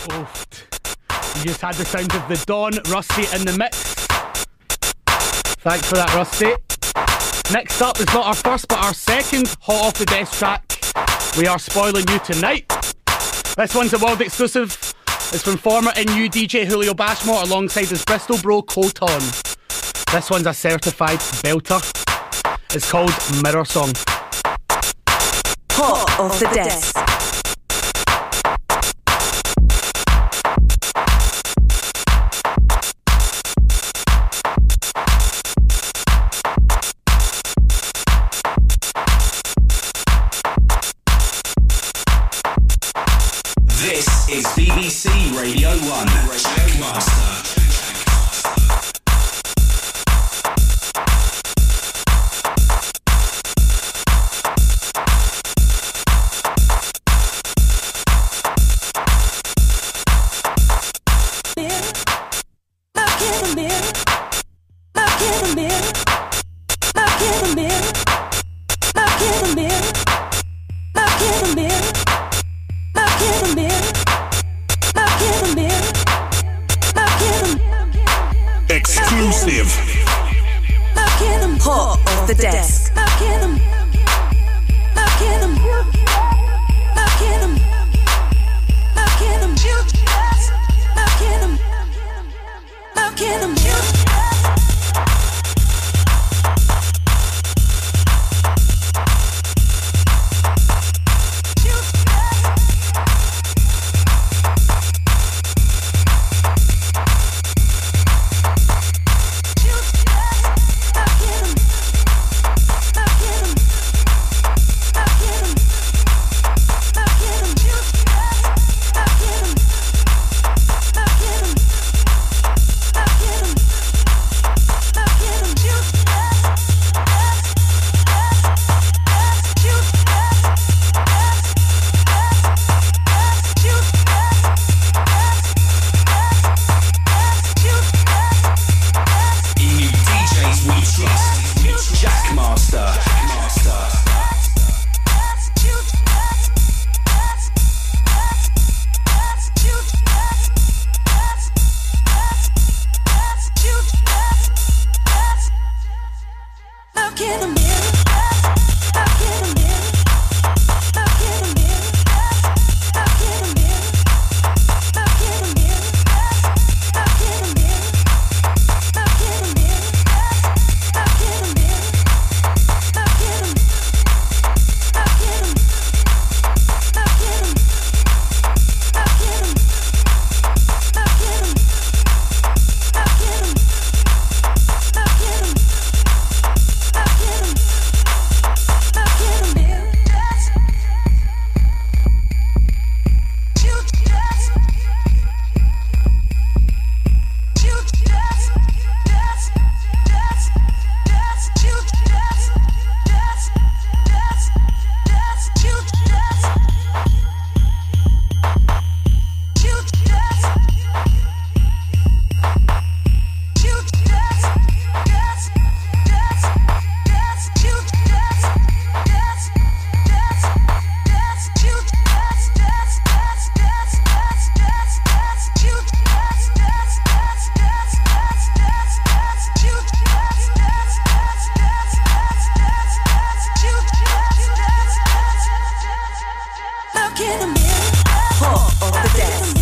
Oof. You just had the sound of the Dawn, Rusty in the mix. Thanks for that, Rusty. Next up is not our first but our second hot off the desk track. We are spoiling you tonight. This one's a world exclusive. It's from former and new DJ Julio Bashmore alongside his Bristol bro Kowton. This one's a certified belter. It's called Mirror Song. Hot off the desk. This is BBC Radio 1, Jackmaster. Exclusive. Hot off the desk. Jackmaster. Hot off the desk.